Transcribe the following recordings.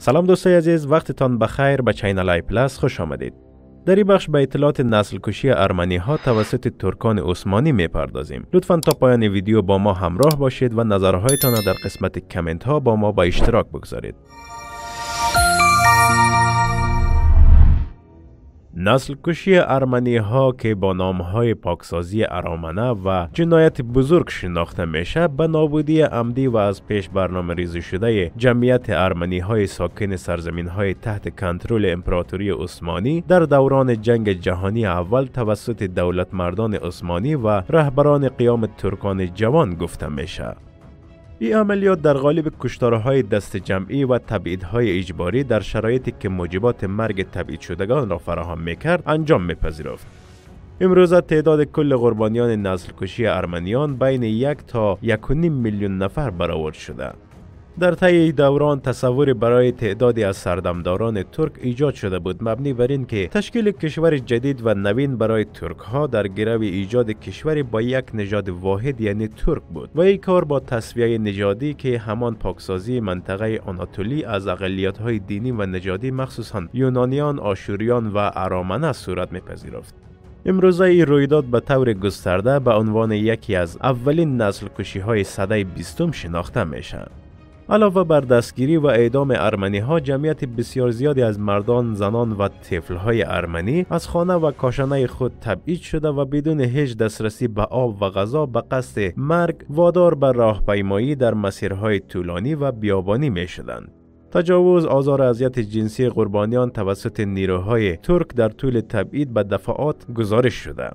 سلام دوستای عزیز، وقتتان بخیر. به چینل آی پلاس خوش آمدید. در این بخش به اطلاعات نسل کشی ارمنی ها توسط ترکان عثمانی میپردازیم. لطفاً تا پایان ویدیو با ما همراه باشید و نظرهایتان در قسمت کامنت ها با ما به اشتراک بگذارید. نسل کشی ارمنی ها که با نام های پاکسازی ارامنه و جنایت بزرگ شناخته میشه، به نابودی عمدی و از پیش برنامه ریزی شده جمعیت ارمنی های ساکن سرزمین های تحت کنترل امپراتوری عثمانی در دوران جنگ جهانی اول توسط دولت مردان عثمانی و رهبران قیام ترکان جوان گفته میشه. این عملیات در قالب کشتارهای دست جمعی و تبعیدهای اجباری در شرایطی که موجبات مرگ تبعید شدگان را فراهم میکرد انجام میپذیرفت. امروزه تعداد کل قربانیان نسل کشی ارمنیان بین 1 تا 1.5 میلیون نفر برآورد شده. در طی دوران تصوری برای تعدادی از سردمداران ترک ایجاد شده بود، مبنی بر این که تشکیل کشور جدید و نوین برای ترک ها در گرو ایجاد کشوری با یک نژاد واحد یعنی ترک بود و این کار با تسویه نژادی که همان پاکسازی منطقه آناتولی از اقلیت های دینی و نژادی مخصوصاً یونانیان، آشوریان و ارامنه صورت میپذیرفت. امروزه این رویداد به طور گسترده به عنوان یکی از اولین نسل کشی های سده 20 شناخته میشه. علاوه بر دستگیری و اعدام ارمنی ها، جمعیت بسیار زیادی از مردان، زنان و طفل های ارمنی از خانه و کاشانه خود تبعید شده و بدون هیچ دسترسی به آب و غذا به قصد مرگ وادار به راهپیمایی در مسیرهای طولانی و بیابانی می شدند. تجاوز، آزار و اذیت جنسی قربانیان توسط نیروهای ترک در طول تبعید به دفعات گزارش شده.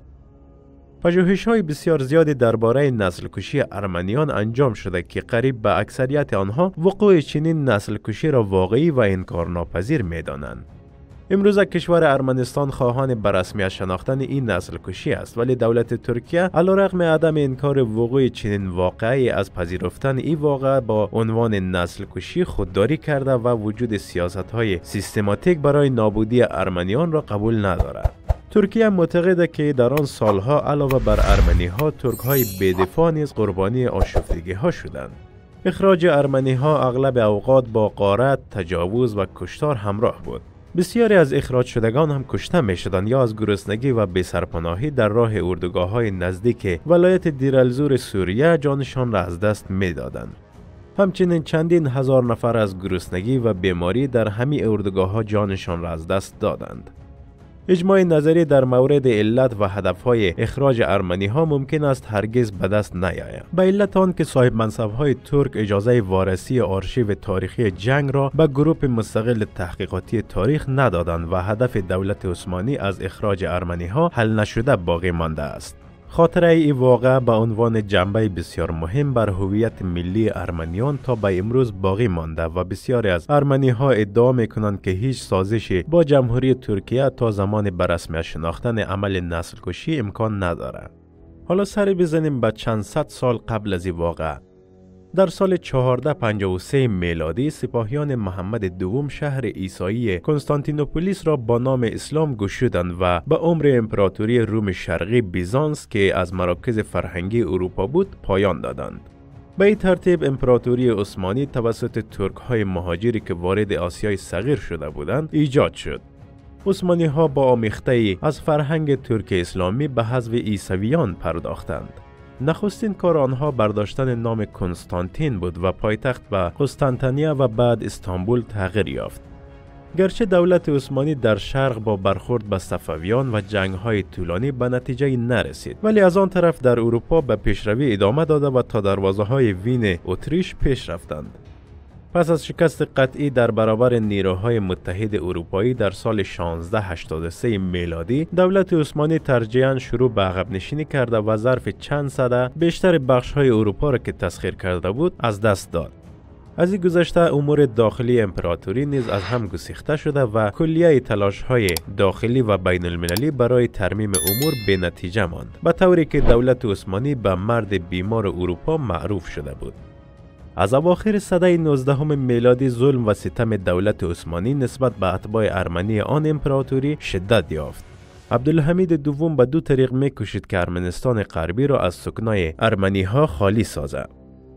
پژوهش‌های بسیار زیادی درباره نسل کشی ارمنیان انجام شده که قریب به اکثریت آنها وقوع چنین نسل کشی را واقعی و انکارناپذیر می‌دانند. امروزه کشور ارمنستان خواهان به رسمیت شناختن این نسل کشی است، ولی دولت ترکیه علیرغم عدم انکار وقوع چنین واقعی از پذیرفتن این واقعه با عنوان نسل کشی خودداری کرده و وجود سیاست‌های سیستماتیک برای نابودی ارمنیان را قبول ندارد. ترکیه معتقده که در آن سالها علاوه بر ارمنی ها، ترک های بی‌دفاع نیز قربانی آشفتگی ها شدند. اخراج ارمنی ها اغلب اوقات با غارت، تجاوز و کشتار همراه بود. بسیاری از اخراج شدگان هم کشته می شدند یا از گرسنگی و بی‌سرپناهی در راه اردوگاه های نزدیک ولایت دیرالزور سوریه جانشان را از دست می دادند. همچنین چندین هزار نفر از گرسنگی و بیماری در همین اردوگاه ها جانشان را از دست دادند. اجماع نظری در مورد علت و هدفهای اخراج ارمنی ها ممکن است هرگز به دست نیاید، به علت آن که صاحب منصب‌های ترک اجازه وارسی آرشیو تاریخی جنگ را به گروه مستقل تحقیقاتی تاریخ ندادند و هدف دولت عثمانی از اخراج ارمنی ها حل نشده باقی مانده است. خاطره این واقعه به عنوان جنبه بسیار مهم بر هویت ملی ارمنیان تا به امروز باقی مانده و بسیاری از ارمنی ها ادعا میکنند که هیچ سازشی با جمهوری ترکیه تا زمان به رسمیت شناختن عمل نسل کشی امکان ندارد. حالا سری بزنیم به چند صد سال قبل از این واقعه. در سال 1453 میلادی سپاهیان محمد دوم شهر عیسایی کنستانتینوپولیس را با نام اسلام گشودند و به امر امپراتوری روم شرقی بیزانس که از مراکز فرهنگی اروپا بود پایان دادند. به این ترتیب امپراتوری عثمانی توسط ترک های مهاجری که وارد آسیای صغیر شده بودند ایجاد شد. عثمانی ها با آمیخته از فرهنگ ترک اسلامی به حذف عیسویان پرداختند. نخستین کار آنها برداشتن نام کنستانتین بود و پایتخت به قسطنطنیه و بعد استانبول تغییر یافت. گرچه دولت عثمانی در شرق با برخورد به صفویان و جنگ‌های طولانی به نتیجه نرسید، ولی از آن طرف در اروپا به پیشروی ادامه داده و تا دروازه‌های وین اتریش پیش رفتند. پس از شکست قطعی در برابر نیروهای متحد اروپایی در سال 1683 میلادی، دولت عثمانی ترجیحاً شروع به عقب نشینی کرده و ظرف چند سده بیشتر بخش‌های اروپا را که تسخیر کرده بود از دست داد. از این گذشته امور داخلی امپراتوری نیز از هم گسیخته شده و کلیه تلاش‌های داخلی و بین المللی برای ترمیم امور به نتیجه ماند، به طوری که دولت عثمانی به مرد بیمار اروپا معروف شده بود. از اواخر سده 19 میلادی ظلم و ستم دولت عثمانی نسبت به اتباع ارمنی آن امپراتوری شدت یافت. عبدالحمید دوم به دو طریق می‌کوشید که ارمنستان غربی را از سکنای ارمنی ها خالی سازد.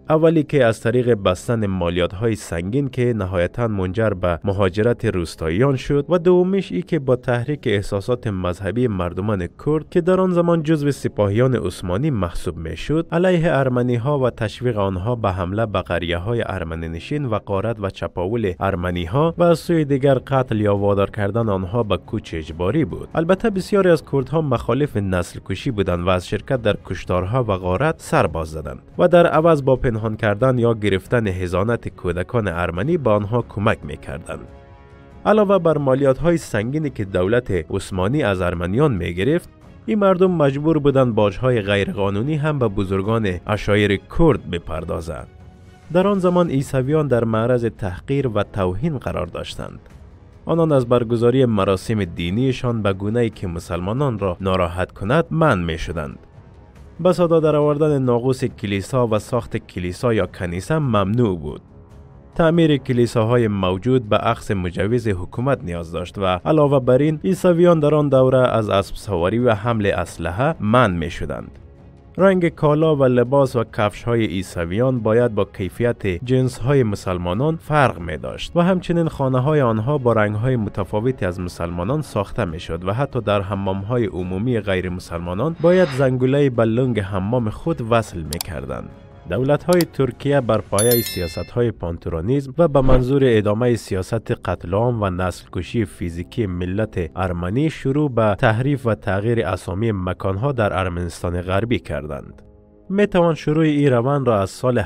اولی که از طریق بستن مالیات‌های سنگین که نهایتاً منجر به مهاجرت روستاییان شد و دومیش ای که با تحریک احساسات مذهبی مردمان کرد که در آن زمان جزو سپاهیان عثمانی محسوب میشد علیه ارمنی‌ها و تشویق آنها به حمله به قریه‌های ارمنی نشین و غارت و چپاول ارمنی‌ها و از سوی دیگر قتل یا وادار کردن آنها به کوچ اجباری بود. البته بسیاری از کردها مخالف نسل کشی بودند و از شرکت در کشتارها و غارت سر باز زدند و در عوض با پنهان کردن یا گرفتن حضانت کودکان ارمنی به آنها کمک می‌کردند. علاوه بر مالیات‌های سنگینی که دولت عثمانی از ارمنیان می‌گرفت، این مردم مجبور بودند باج‌های غیرقانونی هم به بزرگان عشایر کرد بپردازند. در آن زمان عیسویان در معرض تحقیر و توهین قرار داشتند. آنان از برگزاری مراسم دینیشان به گونه‌ای که مسلمانان را ناراحت کند منع می‌شدند. به صدا در آوردن ناقوس کلیسا و ساخت کلیسا یا کنیسه ممنوع بود. تعمیر کلیساهای موجود به اخذ مجوز حکومت نیاز داشت و علاوه بر این عیسویان در آن دوره از اسب سواری و حمل اسلحه منع می شدند. رنگ کالا و لباس و کفش های عیسویان باید با کیفیت جنس های مسلمانان فرق می داشت و همچنین خانه های آنها با رنگ های متفاوتی از مسلمانان ساخته می شد و حتی در حمام های عمومی غیر مسلمانان باید زنگوله به لنگ حمام خود وصل می کردند. دولت‌های ترکیه بر پایه سیاست‌های پانتورانیسم و به منظور ادامه سیاست قتل عام و نسل کشی فیزیکی ملت ارمنی شروع به تحریف و تغییر اسامی مکان‌ها در ارمنستان غربی کردند. میتوان شروع این روند را از سال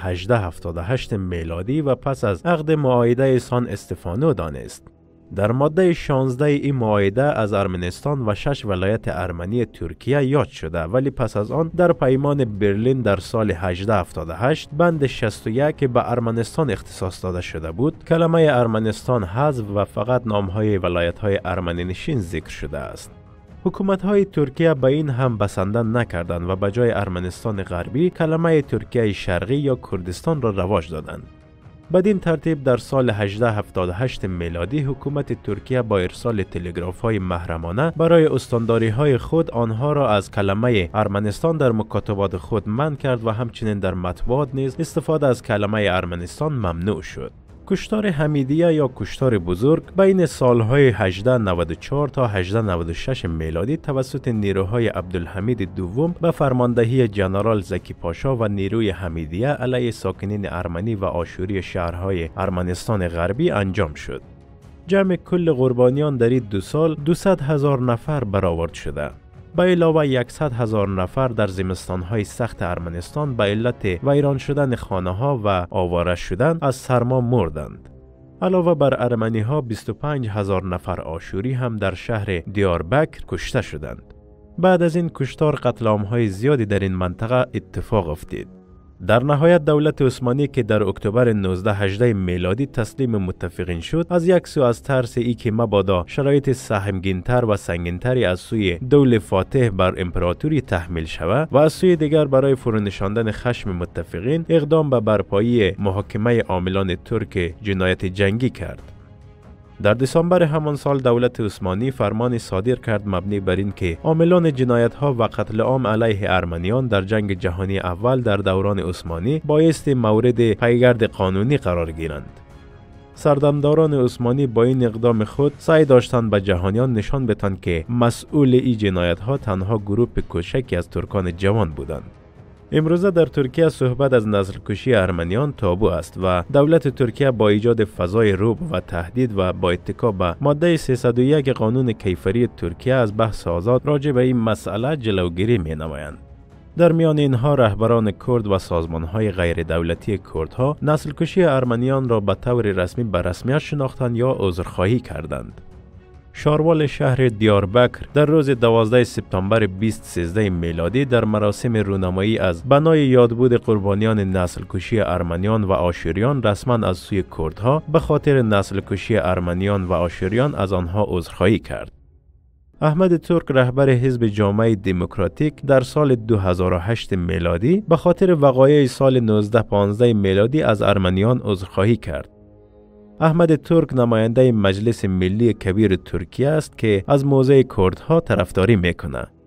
1878 میلادی و پس از عقد معاهده سان استفانو دانست. در ماده 16 این معاهده از ارمنستان و 6 ولایت ارمنی ترکیه یاد شده، ولی پس از آن در پیمان برلین در سال 1878 بند 61 که به ارمنستان اختصاص داده شده بود کلمه ارمنستان حذف و فقط نامهای ولایت‌های ارمنی نشین ذکر شده است. حکومت‌های ترکیه به این هم بسنده نکردند و به جای ارمنستان غربی کلمه ترکیه شرقی یا کردستان را رواج دادند. بدین ترتیب در سال 1878 میلادی حکومت ترکیه با ارسال تلگراف‌های محرمانه برای استانداری‌های خود آنها را از کلمه ارمنستان در مکاتبات خود منع کرد و همچنین در مطبوعات نیز استفاده از کلمه ارمنستان ممنوع شد. کشتار حمیدیه یا کشتار بزرگ بین سالهای 1894 تا 1896 میلادی توسط نیروهای عبدالحمید دوم به فرماندهی جنرال زکی پاشا و نیروی حمیدیه علیه ساکنین ارمنی و آشوری شهرهای ارمنستان غربی انجام شد. جمع کل قربانیان در این 2 سال 200,000 نفر برآورد شده. به علاوه 100,000 نفر در زمستان‌های سخت ارمنستان به علت ویران شدن خانه‌ها و آواره شدن از سرما مردند. علاوه بر ارمنی‌ها 25,000 نفر آشوری هم در شهر دیاربکر کشته شدند. بعد از این کشتار قتل عام‌های زیادی در این منطقه اتفاق افتید. در نهایت دولت عثمانی که در اکتبر 1918 میلادی تسلیم متفقین شد، از یک سو از ترس ای که مبادا شرایط سهمگین‌تر و سنگین‌تری از سوی دولت فاتح بر امپراتوری تحمیل شود و از سوی دیگر برای فرونشاندن خشم متفقین اقدام به برپایی محاکمه عاملان ترک جنایت جنگی کرد. در دسامبر همان سال دولت عثمانی فرمانی صادر کرد مبنی بر این که عاملان جنایت‌ها و قتل عام علیه ارمنیان در جنگ جهانی اول در دوران عثمانی بایستی مورد پیگرد قانونی قرار گیرند. سردمداران عثمانی با این اقدام خود سعی داشتند به جهانیان نشان بدهند که مسئول این جنایت‌ها تنها گروه کوچکی از ترکان جوان بودند. امروزه در ترکیه صحبت از نسل کشی ارمنیان تابو است و دولت ترکیه با ایجاد فضای رعب و تهدید و با اتکا به ماده 301 قانون کیفری ترکیه از بحث آزاد راجع به این مسئله جلوگیری می نمایند. در میان اینها رهبران کرد و سازمان‌های غیر دولتی کردها نسل کشی ارمنیان را به طور رسمی به رسمیت شناختند یا عذرخواهی کردند. شاروال شهر دیاربکر در روز 12 سپتامبر 2013 میلادی در مراسم رونمایی از بنای یادبود قربانیان نسل کشی ارمنیان و آشوریان رسما از سوی کردها به خاطر نسل کشی ارمنیان و آشوریان از آنها عذرخواهی کرد. احمد ترک رهبر حزب جامعه دموکراتیک در سال 2008 میلادی به خاطر وقایع سال 1915 میلادی از ارمنیان عذرخواهی کرد. احمد ترک نماینده مجلس ملی کبیر ترکیه است که از موضع کردها طرفداری میکنه.